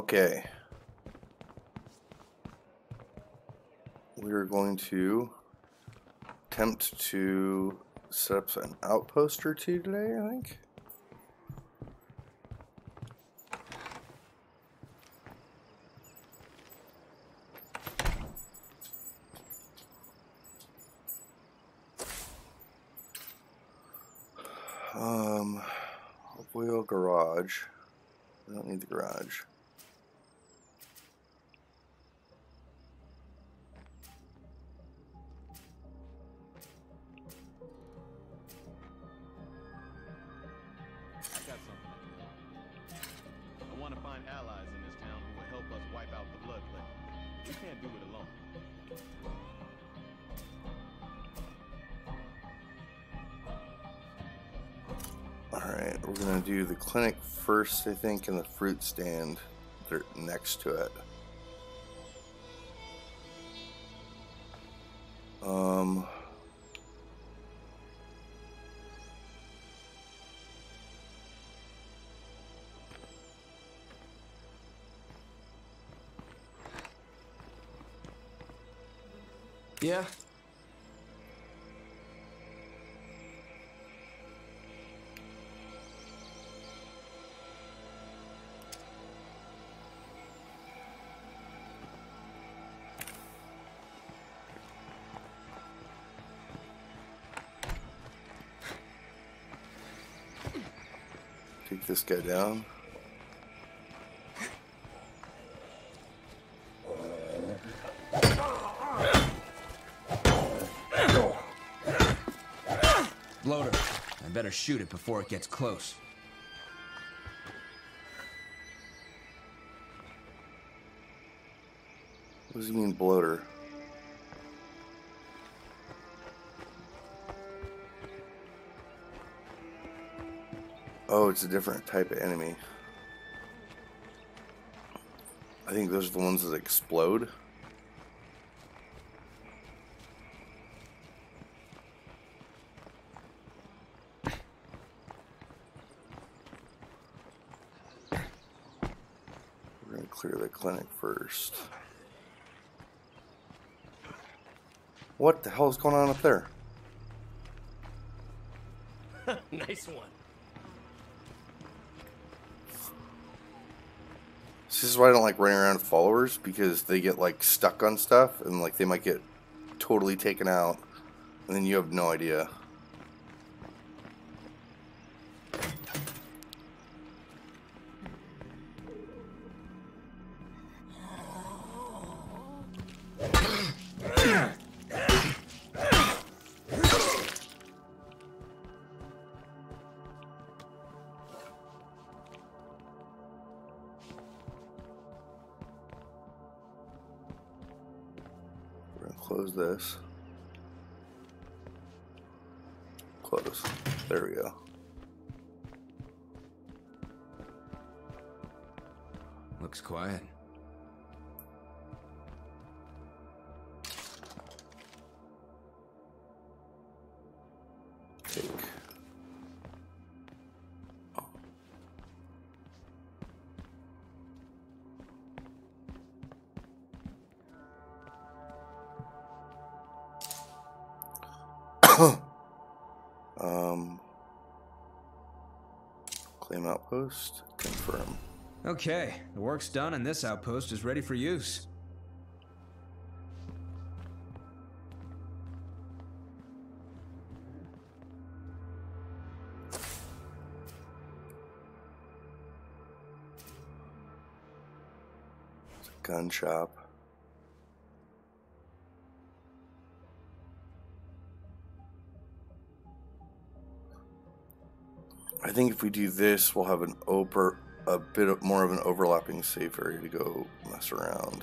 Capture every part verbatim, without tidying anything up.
Okay. We're going to attempt to set up an outpost or two today, I think. Um, wheel garage. We don't need the garage. I got something I can help. I want to find allies in this town who will help us wipe out the Blood Plague. We can't do it alone. Alright, we're going to do the clinic first, I think, and the fruit stand they're next to it. Um... Yeah? Take this guy down. Bloater. I better shoot it before it gets close. What does he mean, bloater? Oh, it's a different type of enemy. I think those are the ones that explode. We're going to clear the clinic first. What the hell is going on up there? Nice one. This is why I don't like running around with followers, because they get like stuck on stuff and like they might get totally taken out and then you have no idea. Close this. Close. There we go. Looks quiet. Take. um, claim outpost, confirm. Okay, the work's done and this outpost is ready for use. It's a gun shop. I think if we do this, we'll have an over, a bit of, more of an overlapping safe area to go mess around.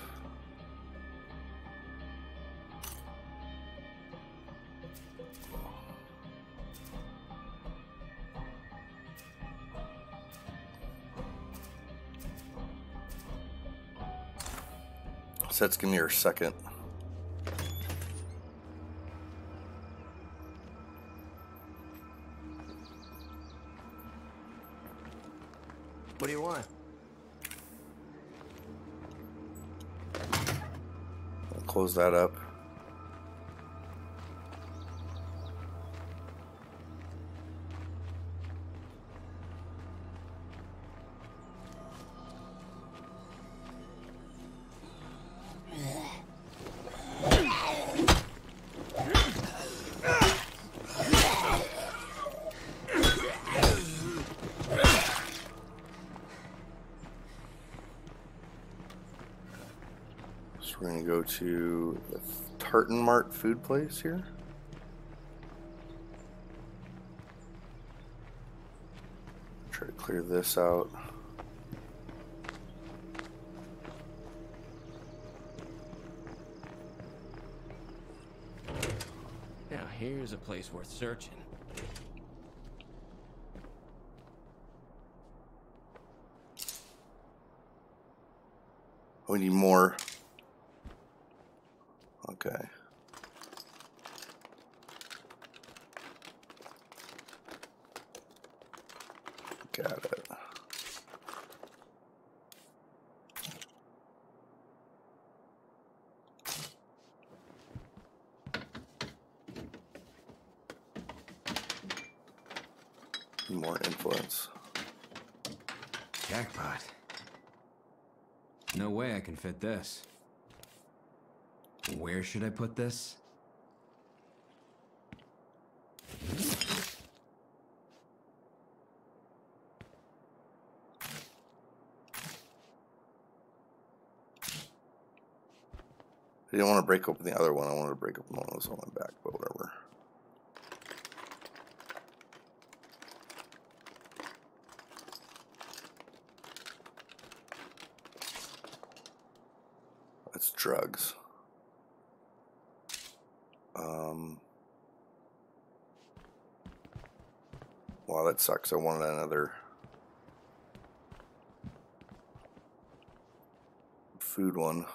So that's gonna be our second. What do you want? close that up. So we're going to go to the Tartan Mart food place here. Try to clear this out. Now here's a place worth searching. We need more. Okay. Got it. More influence. Jackpot. No way I can fit this. Where should I put this? I didn't want to break open the other one. I wanted to break open the one that was on my back, but whatever. That's drugs. Um, wow, that sucks. I wanted another food one.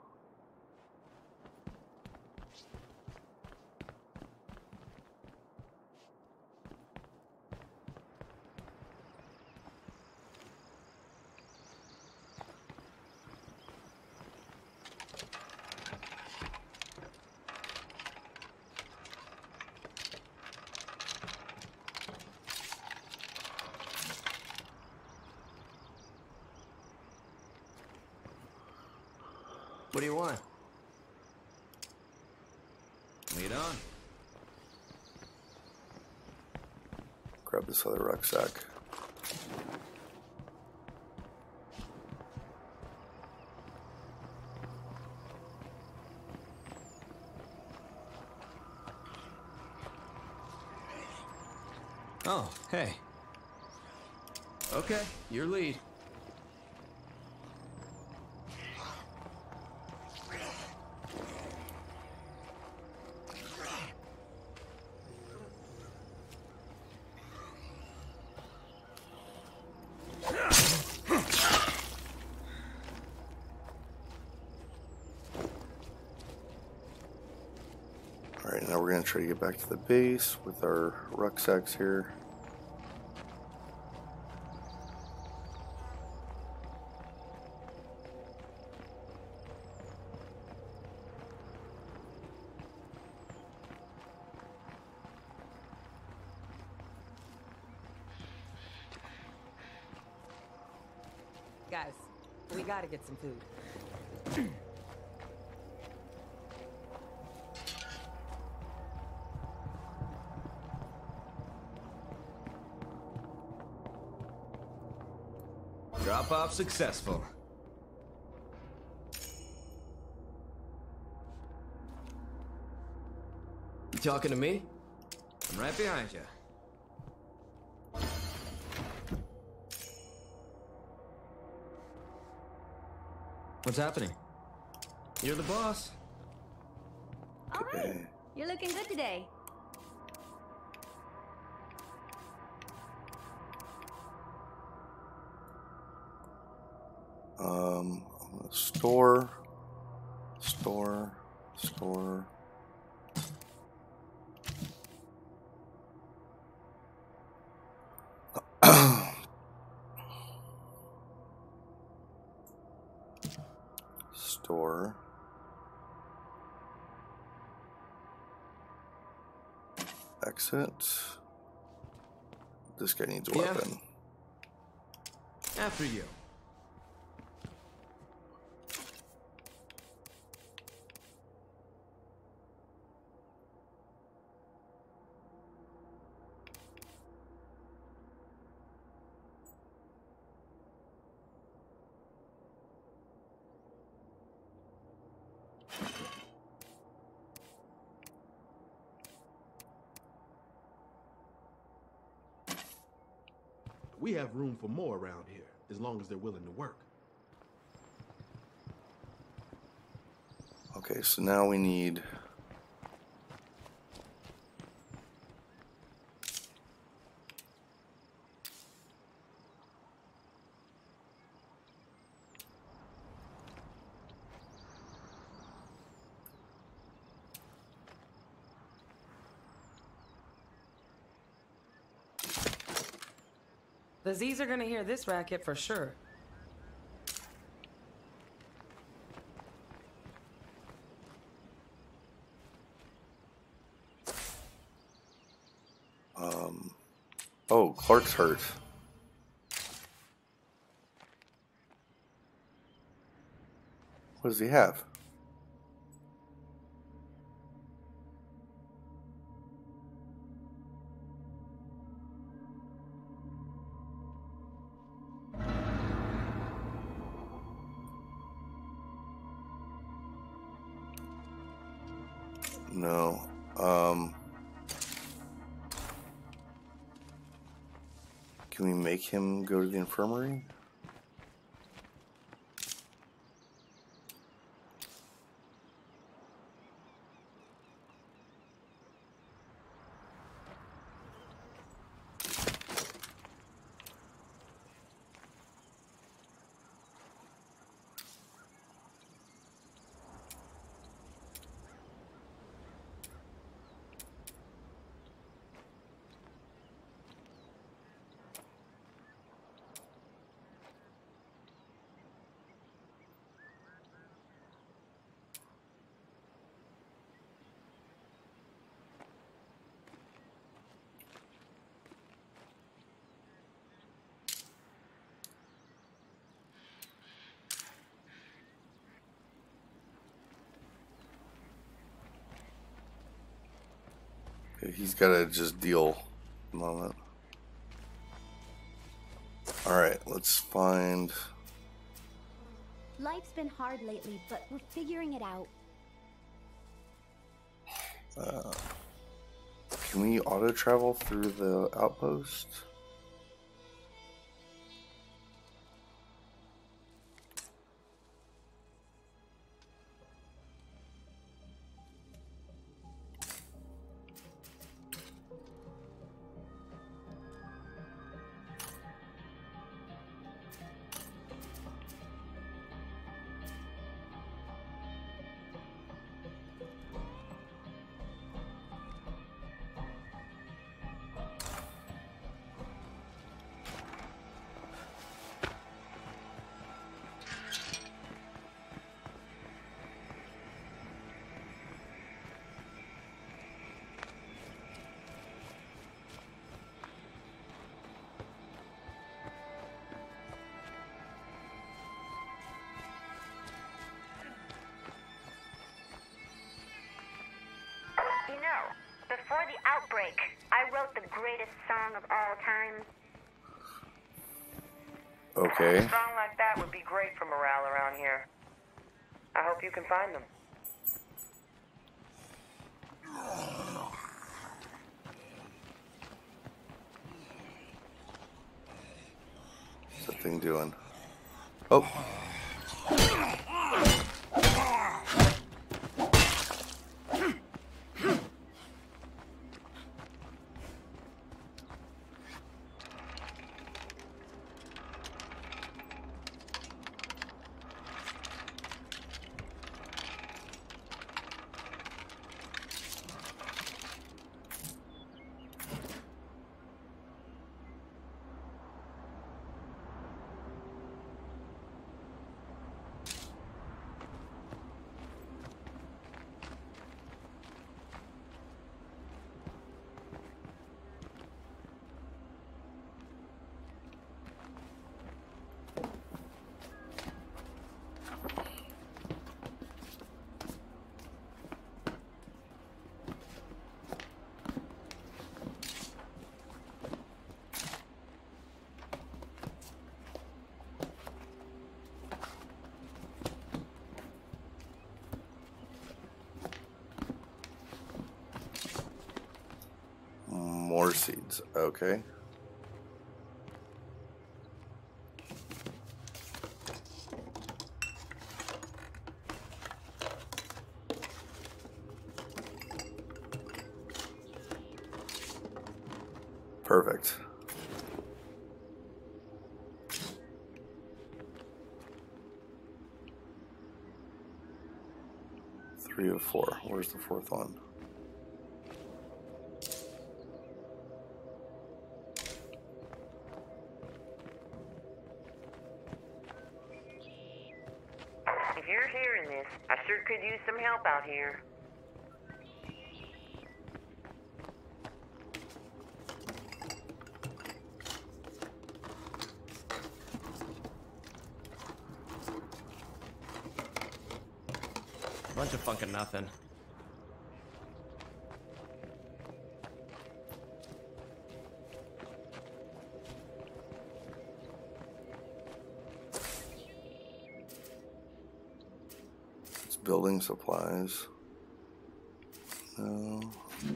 What do you want? Lead on. Grab this other rucksack. Oh, hey. Okay, your lead. Alright, now we're going to try to get back to the base with our rucksacks here. Guys, we gotta get some food. Drop off successful. You talking to me? I'm right behind you. What's happening? You're the boss. All right. Okay. You're looking good today. Um, I'm gonna store, store, store. Store. exit. This guy needs a Yeah. weapon. After you. We have room for more around here, as long as they're willing to work. Okay, so now we need... The Z's are gonna hear this racket for sure. Um, oh, Clark's hurt. What does he have? No. Um, can we make him go to the infirmary? He's got to just deal at the moment. Alright, let's find... Life's been hard lately, but we're figuring it out. Uh, can we auto-travel through the outpost? You know, before the outbreak, I wrote the greatest song of all time. Okay. A song like that would be great for morale around here. I hope you can find them. What's that thing doing? Oh. Clover seeds. Okay. Perfect. Three of four. Where's the fourth one? If you're hearing this, I sure could use some help out here. Bunch of funkin' nothing. It's building supplies. No.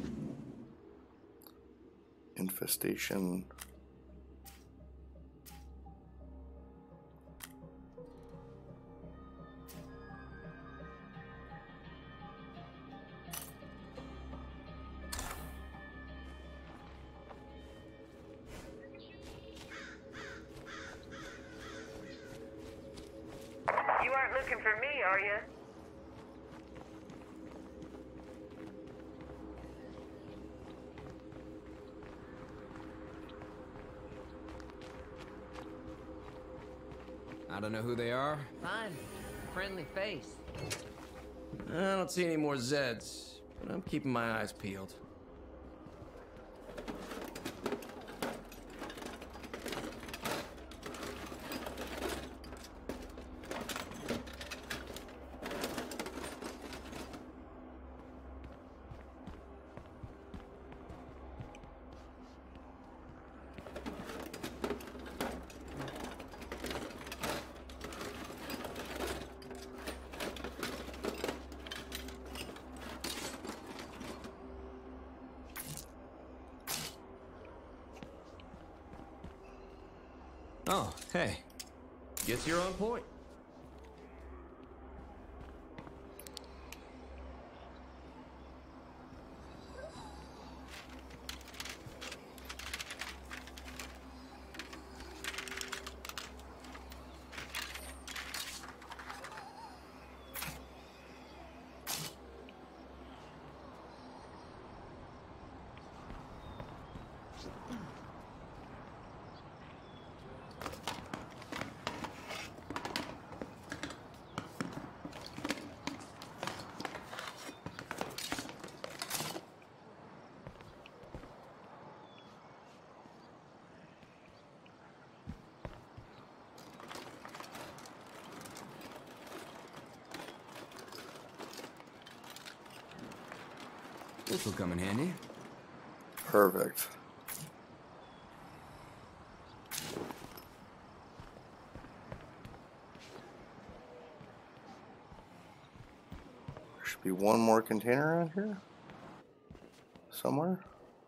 Infestation. You aren't looking for me, are you? I don't know who they are. Fine. Friendly face. I don't see any more Zeds, but I'm keeping my eyes peeled. Oh, hey. Guess you're on point. This will come in handy. Perfect. There should be one more container around here. Somewhere.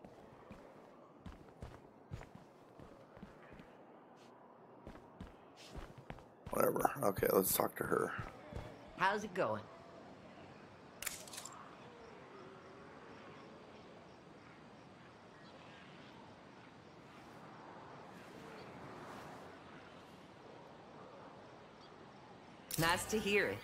Whatever. Okay, let's talk to her. How's it going? Nice to hear it.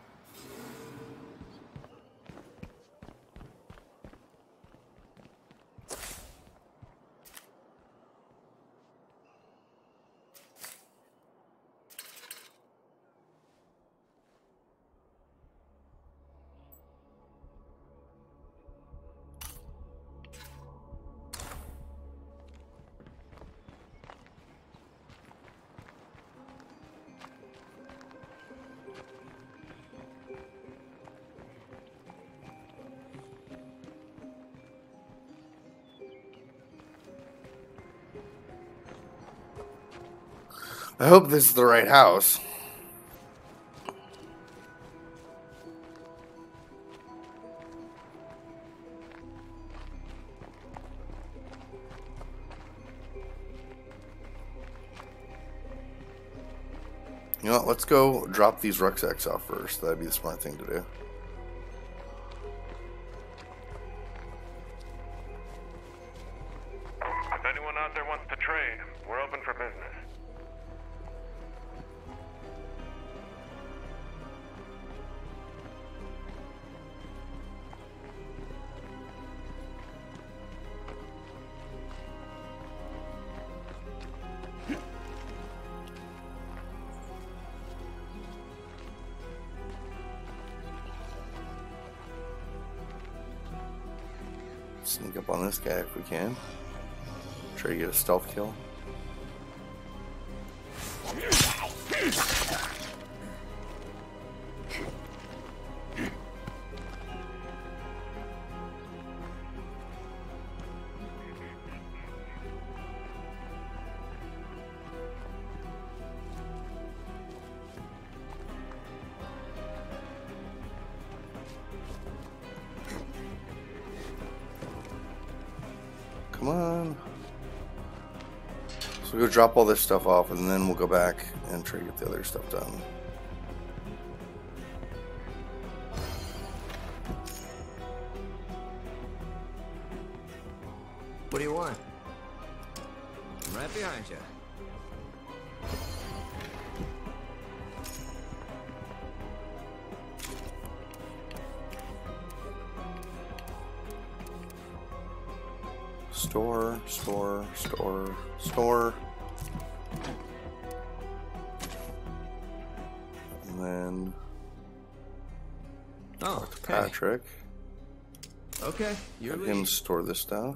I hope this is the right house. You know what? Let's go drop these rucksacks off first. That'd be the smart thing to do. If anyone out there wants to trade, we're open for business. Sneak up on this guy if we can. Try to get a stealth kill. Come on. So we'll go drop all this stuff off and then we'll go back and try to get the other stuff done. What do you want? I'm right behind you. Store, store, store, store. And then Oh, talk to Patrick. Okay, you're Have him store this stuff.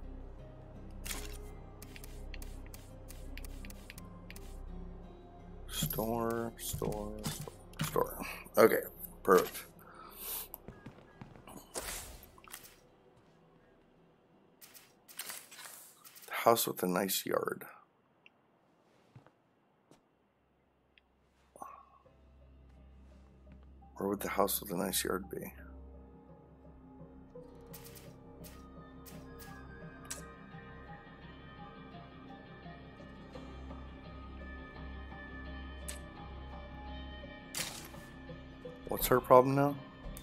Store, store, store, store. Okay, perfect. House with a nice yard. Where would the house with a nice yard be? What's her problem now?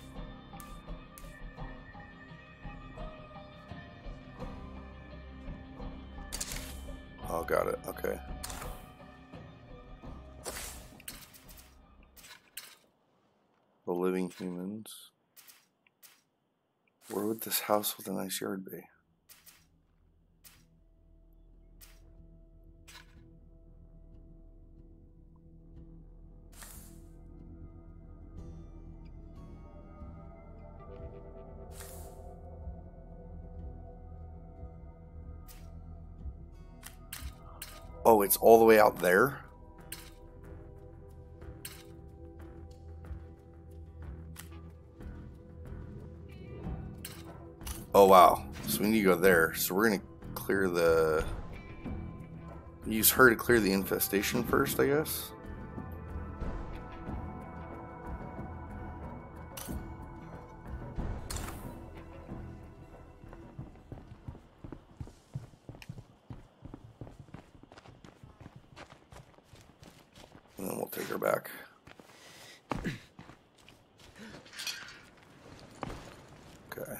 Oh, got it. Okay. The living humans. Where would this house with a nice yard be? Oh, it's all the way out there? Oh, wow. So we need to go there. So we're going to clear the... Use her to clear the infestation first, I guess? And then we'll take her back. Okay.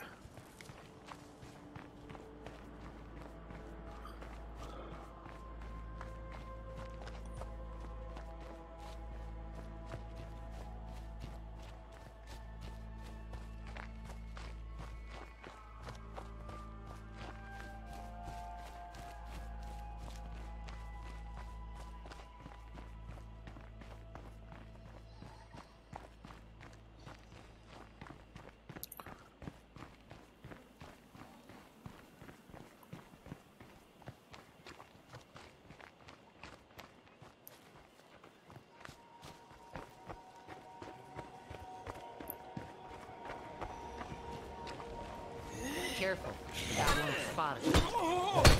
Careful. That one spotted.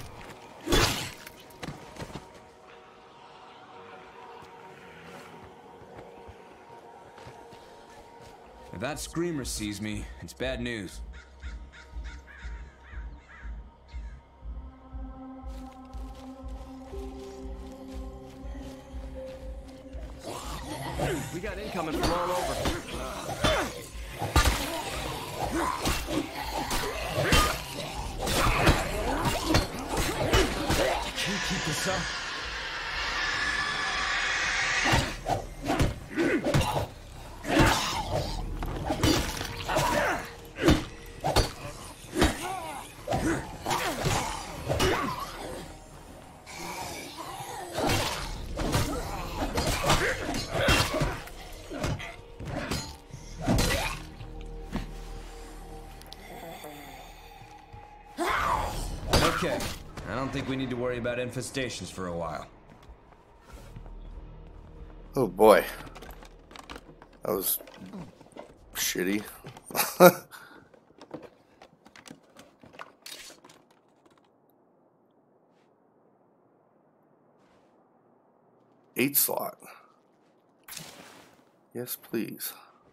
If that screamer sees me, it's bad news. Okay, I don't think we need to worry about infestations for a while. Oh boy. That was shitty. Eight slot. Yes, please.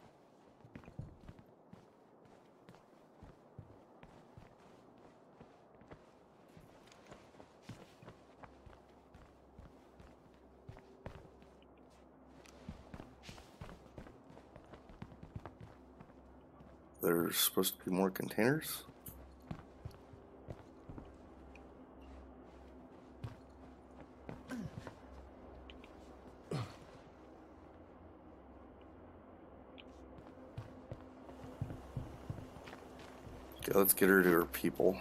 There's supposed to be more containers. Okay, let's get her to her people.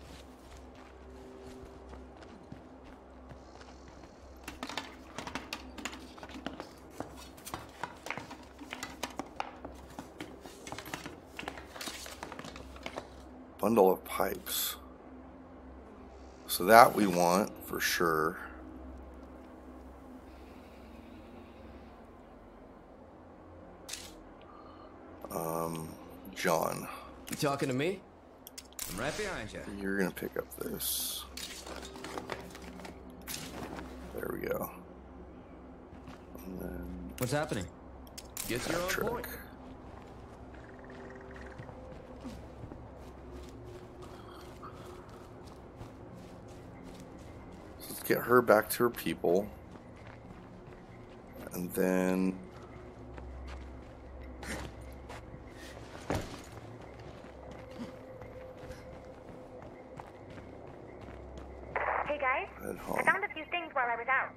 Bundle of pipes. So that we want for sure. Um, John. You talking to me? I'm right behind you. You're gonna pick up this. There we go. And then What's happening? Guess you're on trick. point. Let's get her back to her people. And then Hey guys, head home. I found a few things while I was out.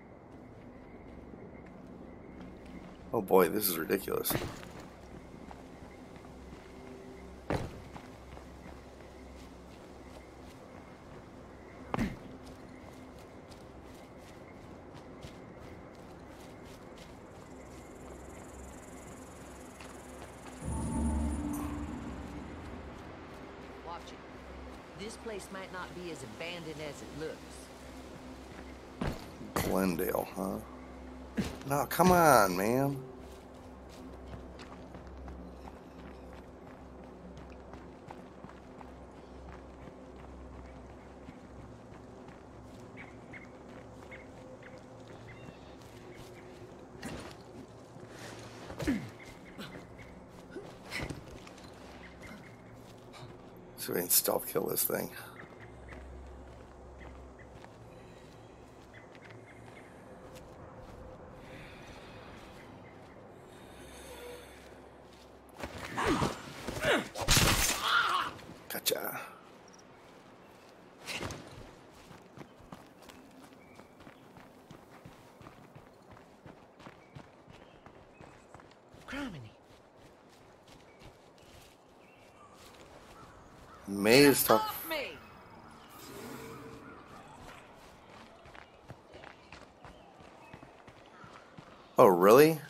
Oh boy, this is ridiculous. Watch it. This place might not be as abandoned as it looks. Glendale, huh? No, come on, man. So we can stealth kill this thing. Gotcha. Criminy. May is tough. Off me! Oh, really?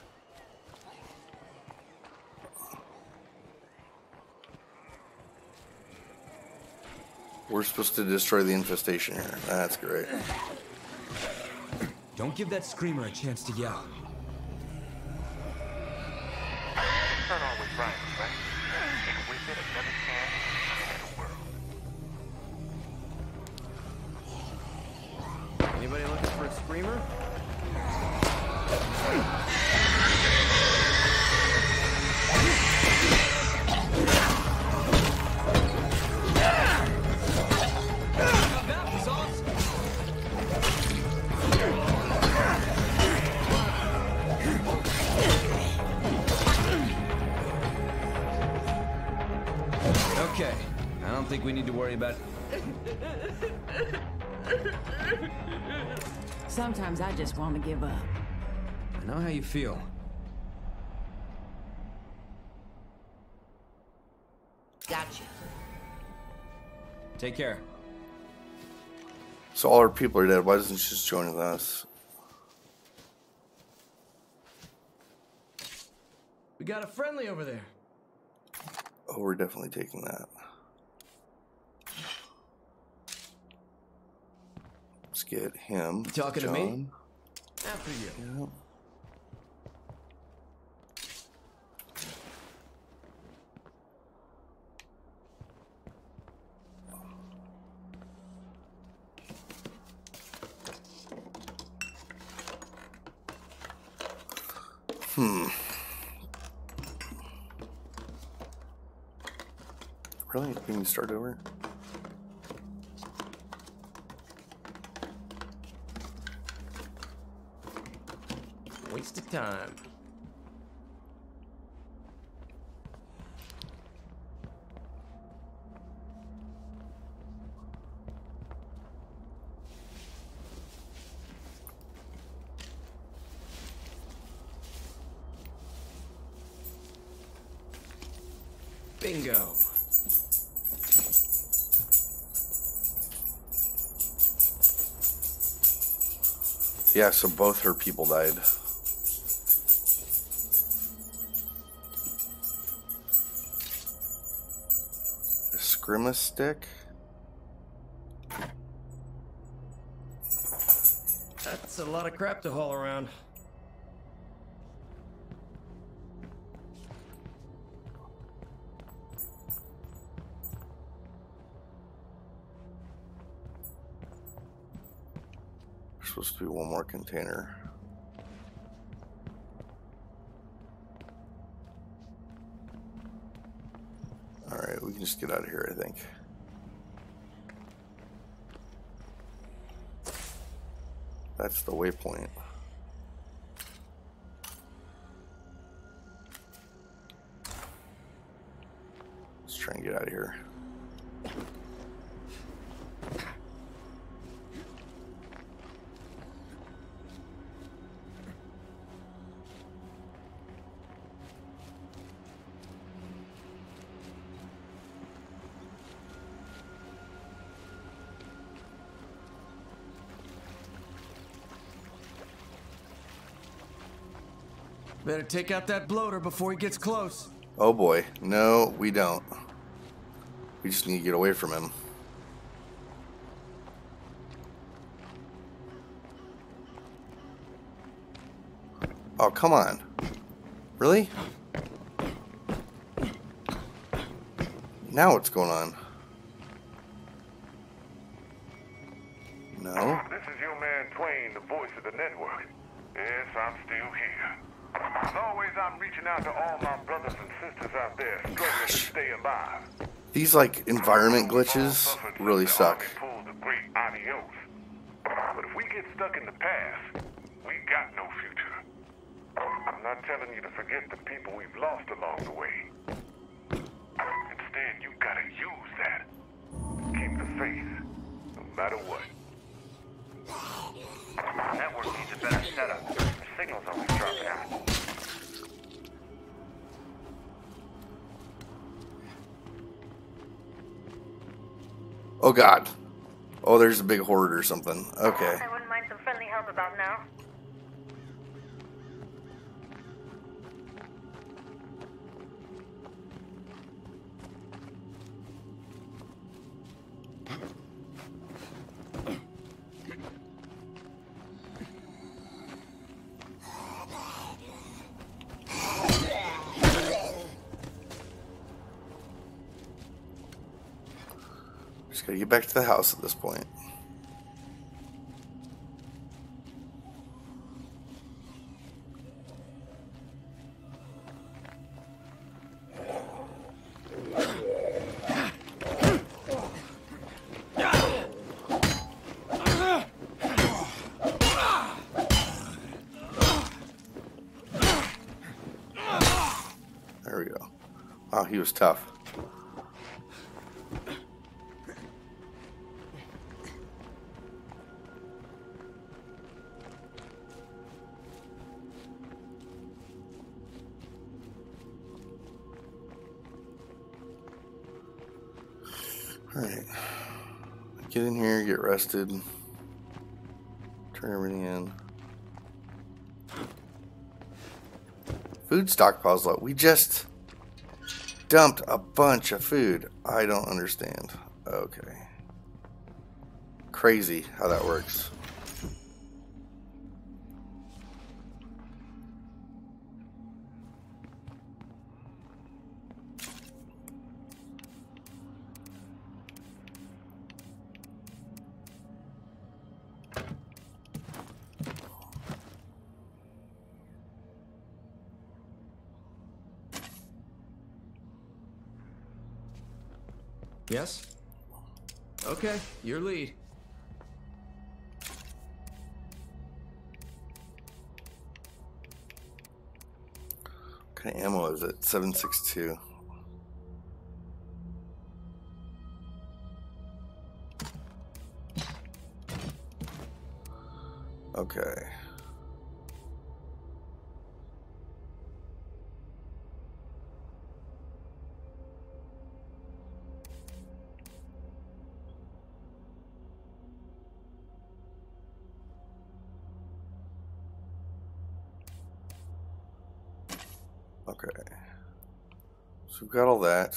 We're supposed to destroy the infestation here. That's great. Don't give that screamer a chance to yell. Not always right, right? Take with it another chance to the world. Anybody looking for a screamer? That was awesome. Okay, I don't think we need to worry about. Sometimes I just want to give up. I know how you feel. Gotcha. Take care. So all our people are dead. Why doesn't she just join with us? We got a friendly over there. Oh, we're definitely taking that. Let's get him. You talking John. to me? After you. Yep. Hmm. Really? Can you start over? Waste of time. Bingo. Yeah, so both her people died. A Scrimus stick? That's a lot of crap to haul around. There's supposed to be one more container. Alright, we can just get out of here, I think. That's the waypoint. Let's try and get out of here. Better take out that bloater before he gets close. Oh boy. No, we don't. We just need to get away from him. Oh, come on. Really? Now what's going on? No? This is your man Twain, the voice of the network. Yes, I'm still here. As always, I'm reaching out to all my brothers and sisters out there struggling to stay alive. These, like, environment glitches really suck. Pulled the great adios. But if we get stuck in the past, we got no future. I'm not telling you to forget the people we've lost along the way. Instead, you gotta use that. Keep the faith, no matter what. Network needs a better setup. The signal's always dropping out. Oh god. Oh, there's a big horde or something. Okay. I wouldn't mind some friendly help about now. Just gotta get back to the house at this point. There we go. Wow, he was tough. Alright. Get in here, get rested. Turn everything in. Food stockpiles low. We just dumped a bunch of food. I don't understand. Okay. Crazy how that works. Yes? Okay, your lead. What kind of ammo is it? seven six two. Okay. Okay, so we've got all that.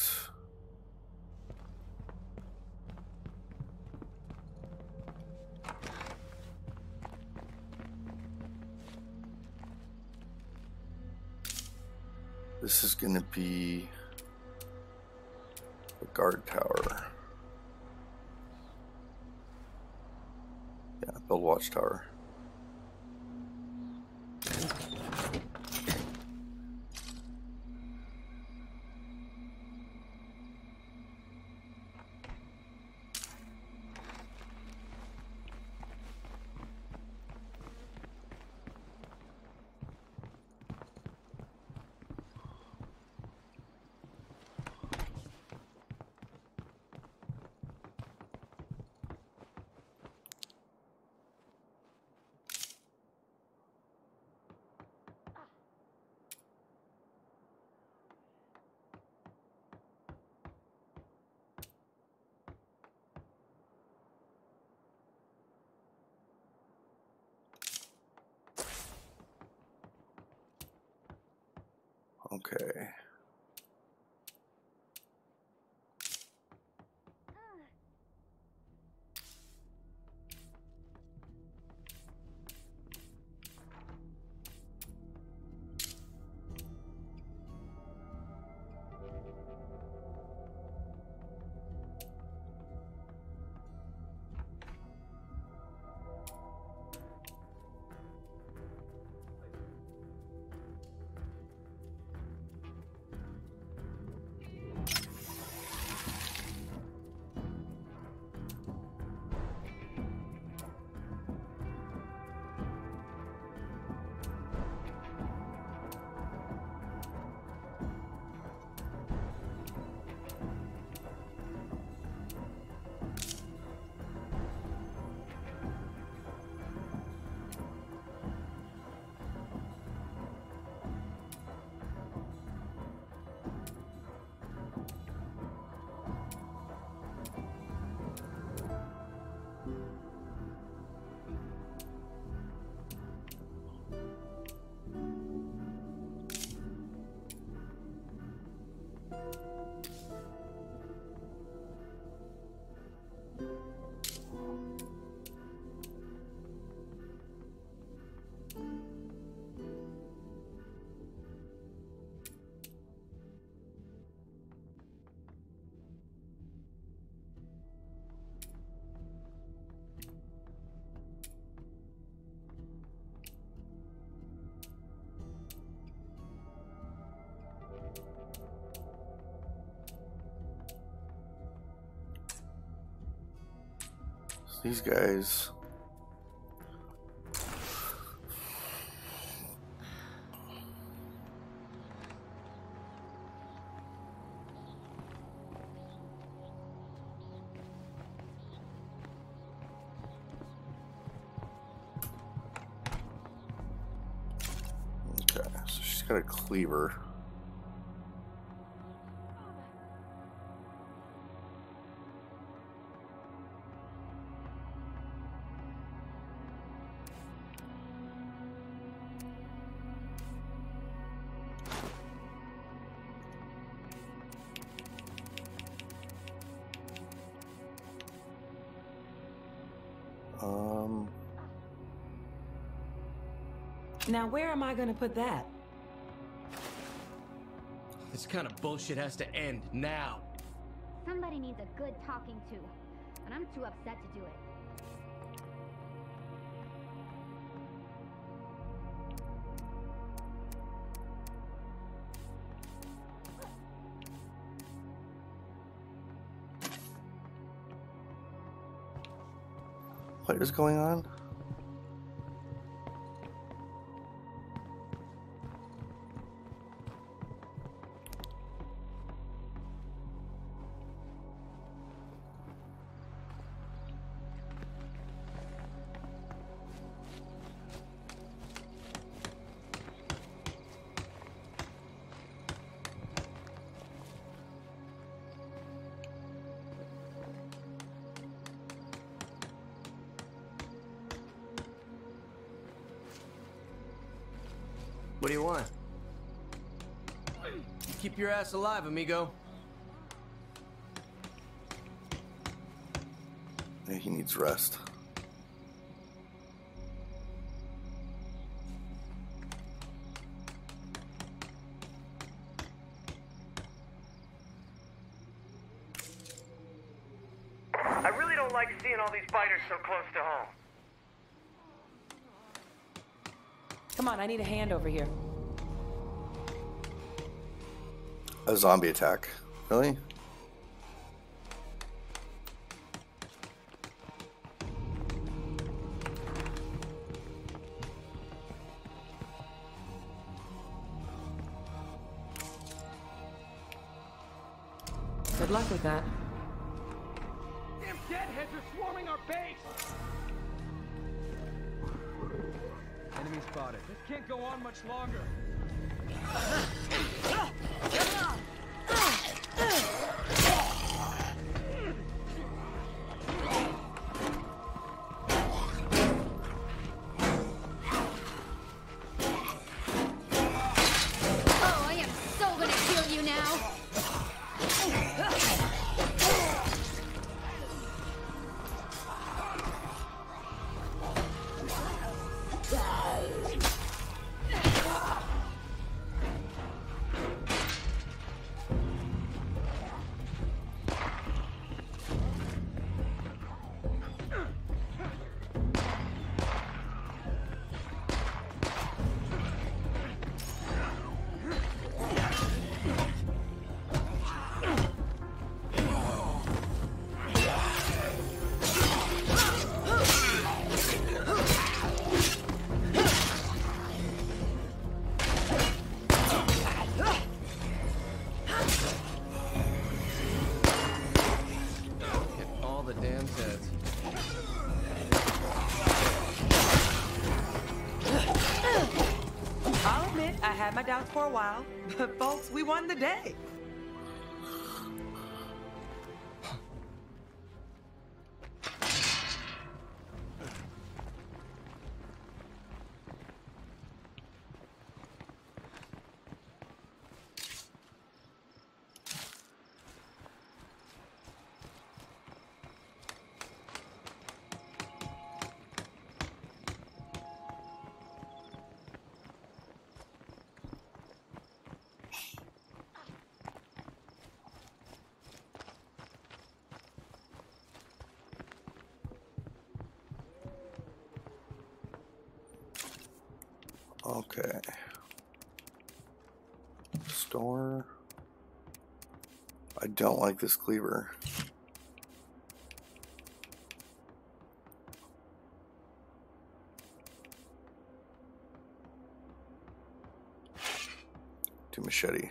This is going to be the guard tower. Yeah, build watchtower. Okay. These guys. Okay, so she's got a cleaver. Um. Now, where am I gonna put that? This kind of bullshit has to end now. Somebody needs a good talking to, and I'm too upset to do it. What is going on? What do you want? You keep your ass alive, amigo. Yeah, he needs rest. I really don't like seeing all these fighters so close to home. Come on, I need a hand over here. A zombie attack. Really? Good luck with that. Damn deadheads are swarming our base! Enemy spotted. This can't go on much longer. Oh, I am so gonna kill you now! Hit all the damn heads. I'll admit, I had my doubts for a while, but folks, we won the day. Okay. Store. I don't like this cleaver. To machete.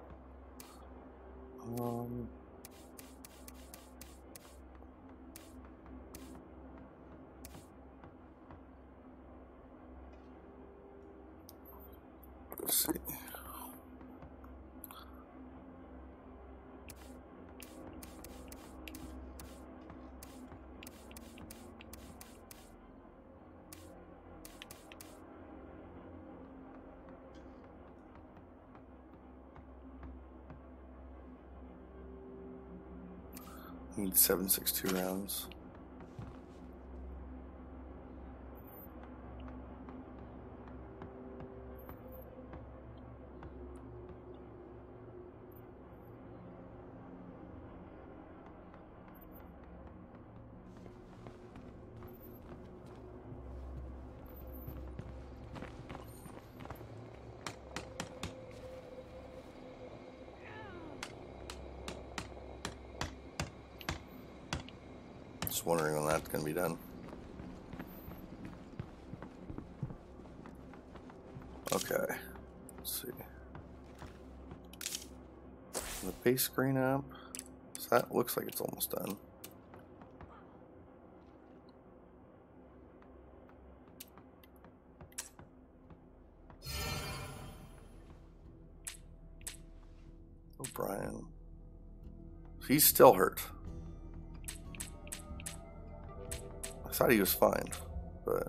Um. Let's see. Need seven six two rounds. Just wondering when that's going to be done. Okay. Let's see. The base screen up. So that looks like it's almost done. O'Brien. He's still hurt. I thought he was fine, but...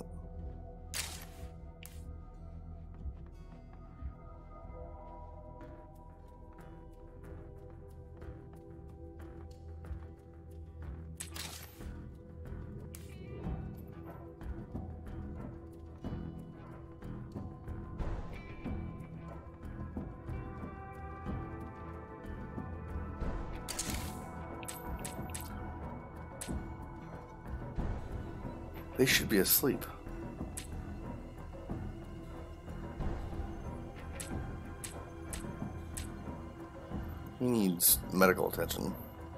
They should be asleep. He needs medical attention.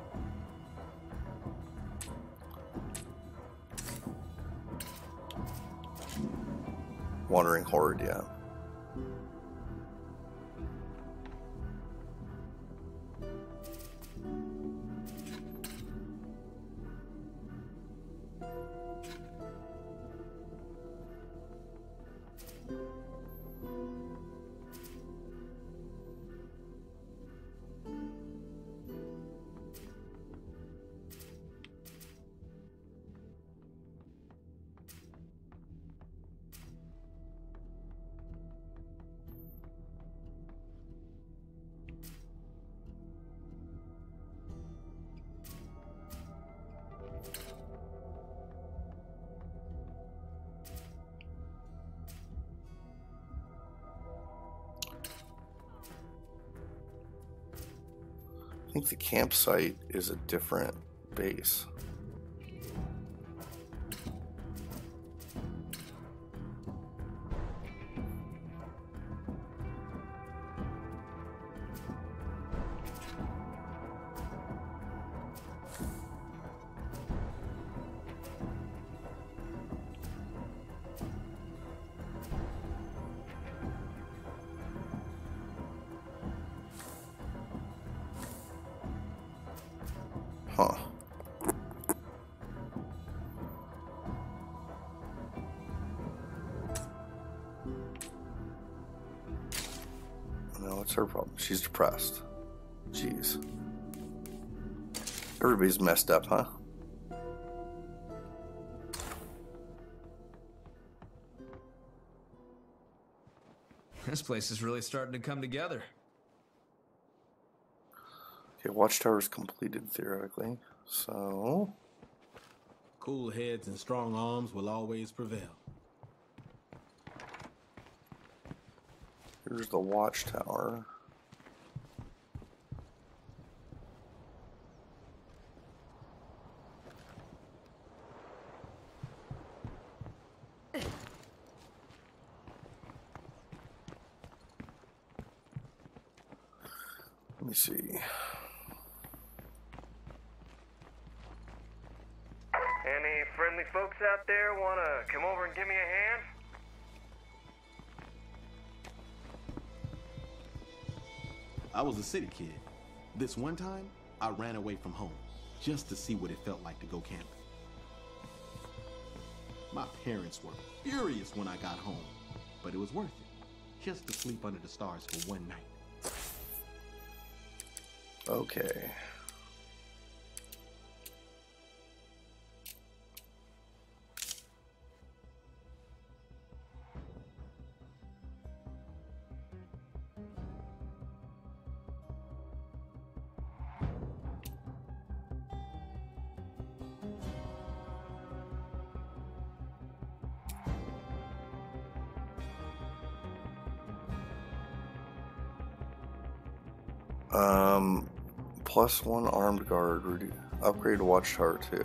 Wandering horde, yeah. I think the campsite is a different base. Huh. No, what's her problem? She's depressed. Jeez. Everybody's messed up, huh? This place is really starting to come together. Okay, Watchtower's completed theoretically, so... Cool heads and strong arms will always prevail. Here's the Watchtower. Let me see. Any friendly folks out there want to come over and give me a hand? I was a city kid. This one time, I ran away from home just to see what it felt like to go camping. My parents were furious when I got home, but it was worth it, just to sleep under the stars for one night. Okay. Um, plus one armed guard. Reduce, upgrade Watchtower too.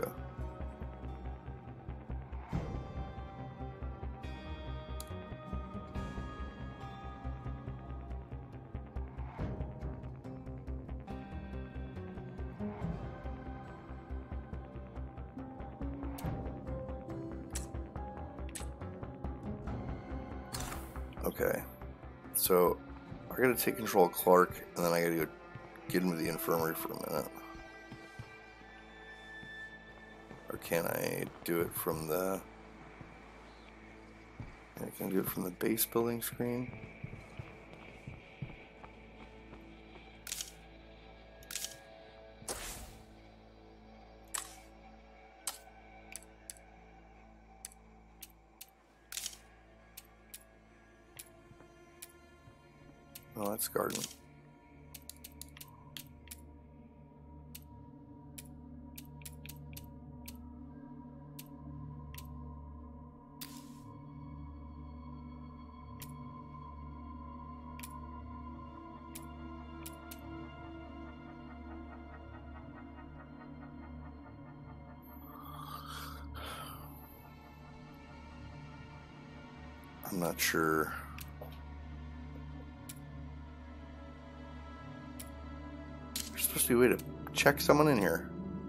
Okay. So, I gotta take control of Clark, and then I gotta go get into the infirmary for a minute. Or can I do it from the... I can do it from the base building screen. Oh, that's garden. I'm not sure. There's supposed to be a way to check someone in here.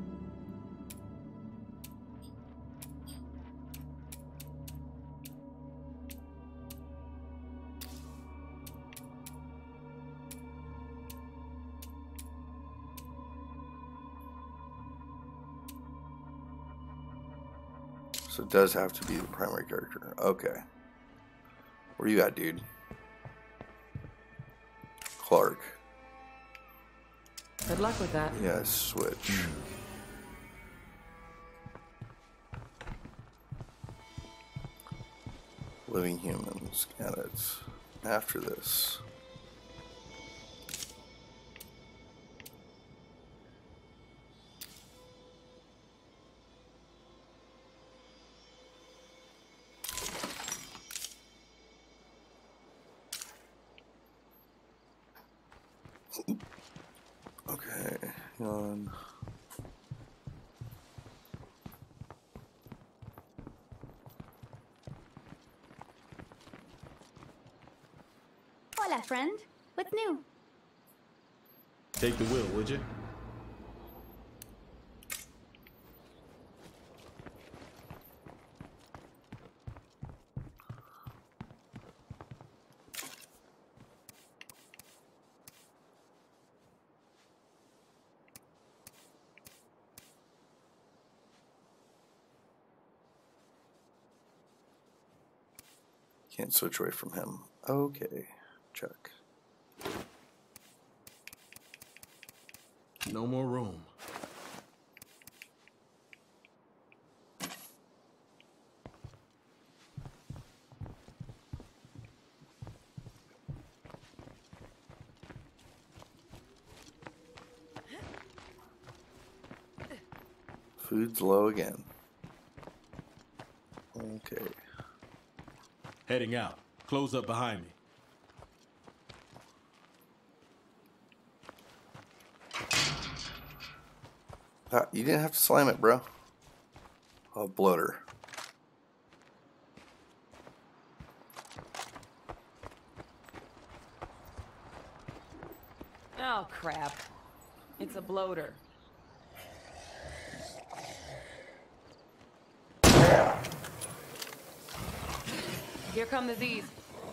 So it does have to be the primary character. Okay. Where you at, dude? Clark. Good luck with that. Yeah, switch. Living humans. Got it. After this. Okay, hang on. Hola, friend. What's new? Take the wheel, would you? Can't switch away from him. Okay, check. No more room. Food's low again. Okay. Heading out. Close up behind me. Uh, you didn't have to slam it, bro. Oh, bloater. Oh, crap. It's a bloater. Here come the Z's.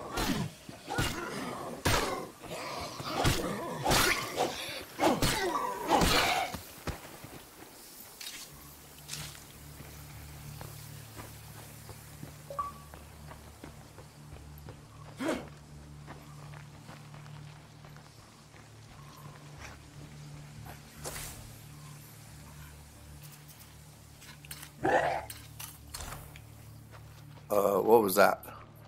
Uh, what was that?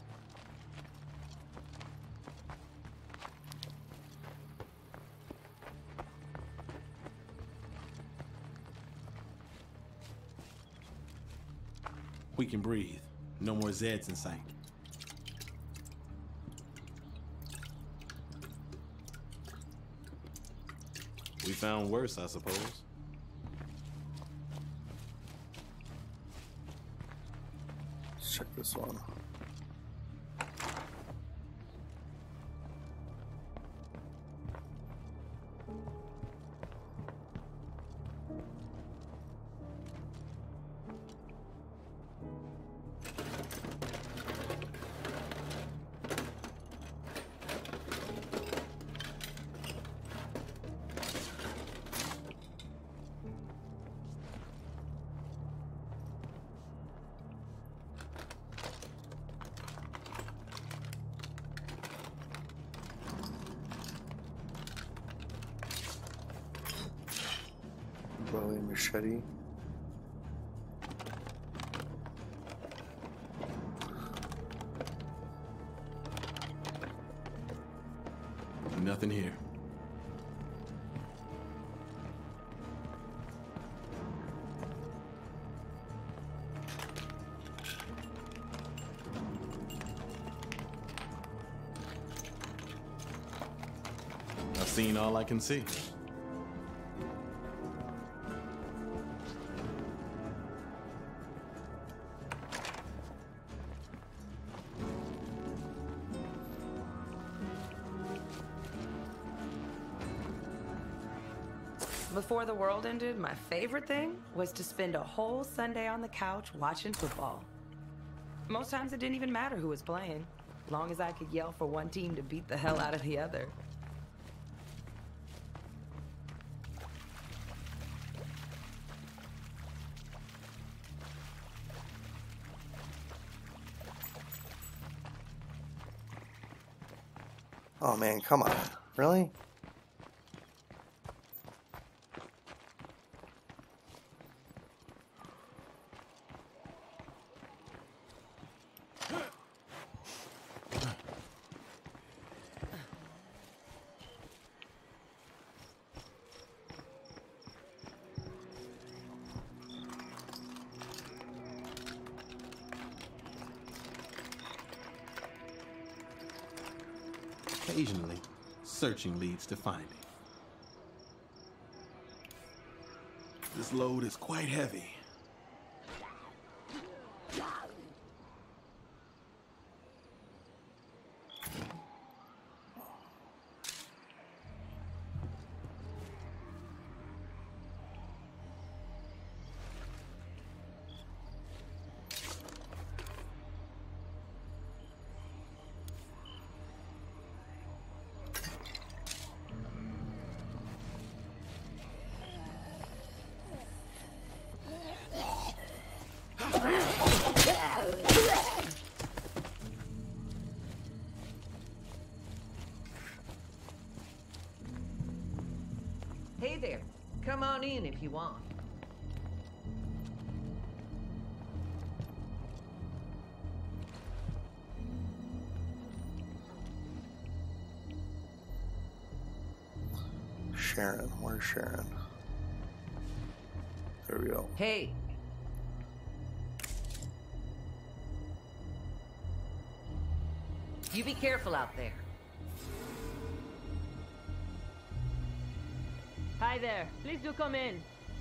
We can breathe. No more Zeds in sight. We found worse, I suppose. Let's check this one. Bowie machete. Nothing here. I've seen all I can see. Before the world ended, my favorite thing was to spend a whole Sunday on the couch watching football. Most times it didn't even matter who was playing, as long as I could yell for one team to beat the hell out of the other. Oh man, come on. Really? Occasionally, searching leads to finding. This load is quite heavy. Hey there. Come on in if you want. Sharon, where's Sharon? There we go. Hey. You be careful out there. Hi there. Please do come in.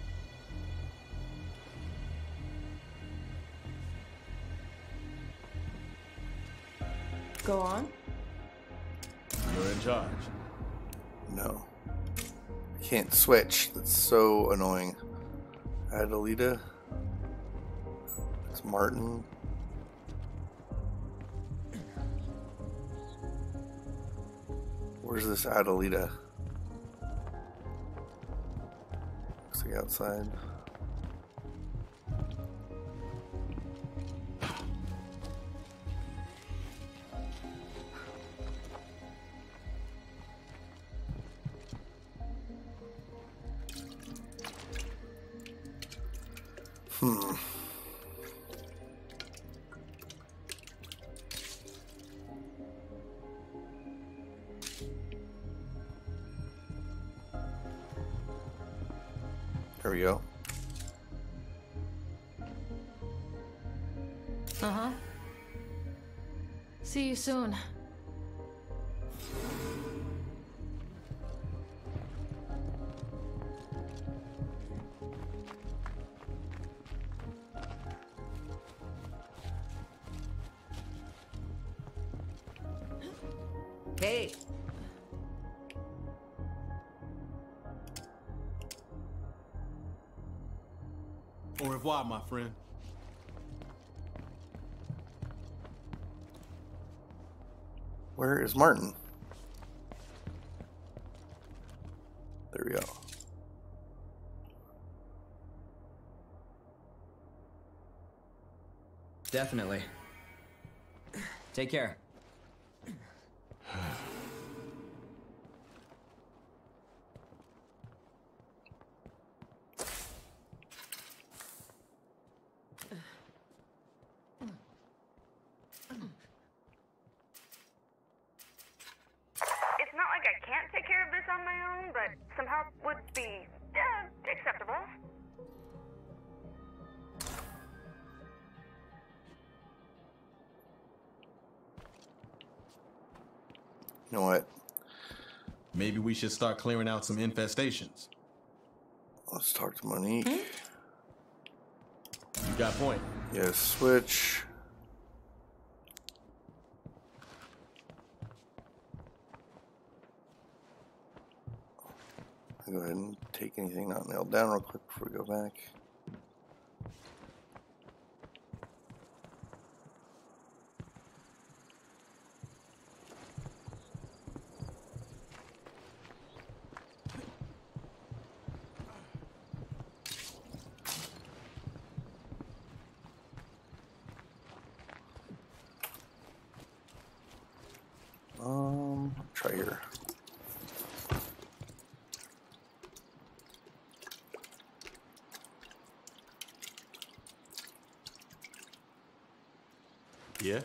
Go on. You're in charge. No. I can't switch. That's so annoying. Adelita. It's Martin. Where's this Adelita? Looks like outside. Hmm. There we go. Uh-huh. See you soon. Hey. Au revoir, my friend. Where is Martin? There we go. Definitely. Take care. this on my own, but some help would be uh, acceptable. You know what? Maybe we should start clearing out some infestations. Let's talk to Monique. You got point. Yes, switch. I'll go ahead and take anything not nailed down real quick before we go back. Um, try here. Yeah?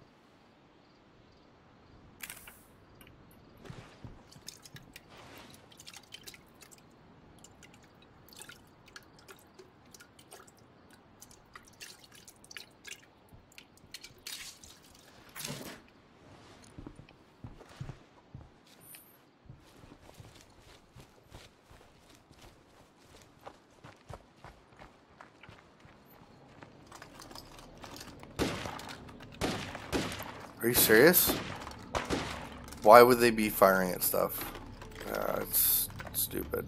Are you serious? Why would they be firing at stuff? Uh, it's stupid.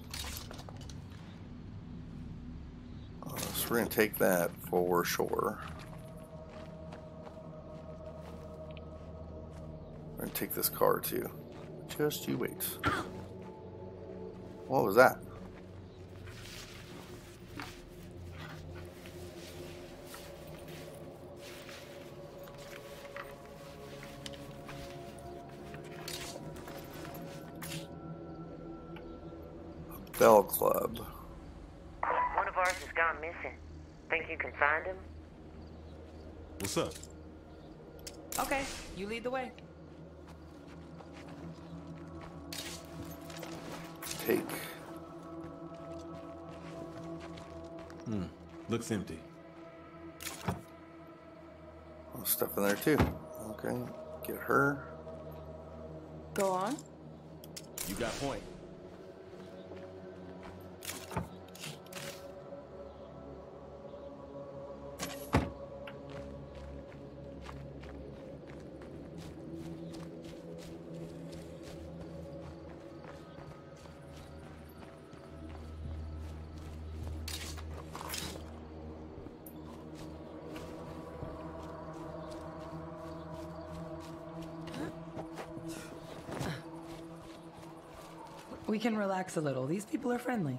Uh, so we're gonna take that for sure. We're gonna take this car too. Just you wait. What was that? Bell Club. One of ours has gone missing. Think you can find him? What's up? Okay, you lead the way. Take. Hmm. Looks empty. Oh, stuff in there too. Okay. Get her. Go on. You got point. We can relax a little. These people are friendly.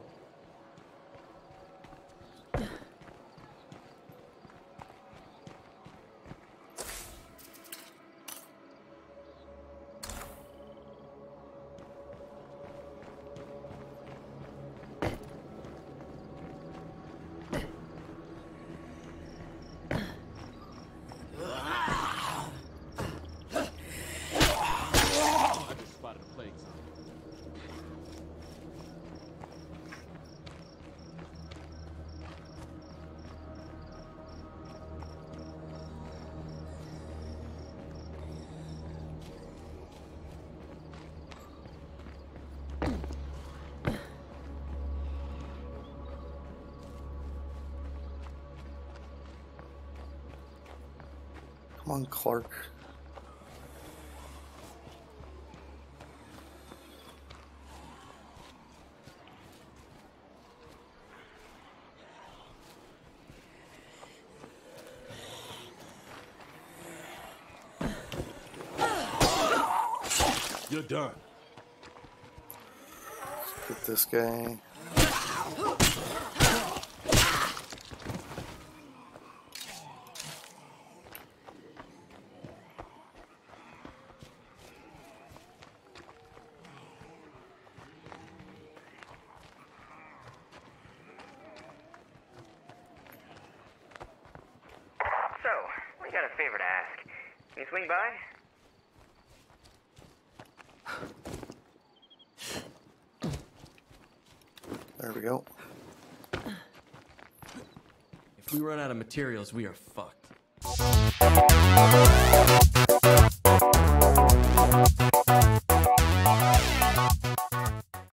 I just spotted a plague zone. Come on, Clark. You're done. Let's get this guy. So, we got a favor to ask. Can you swing by? There we go. If we run out of materials, we are fucked.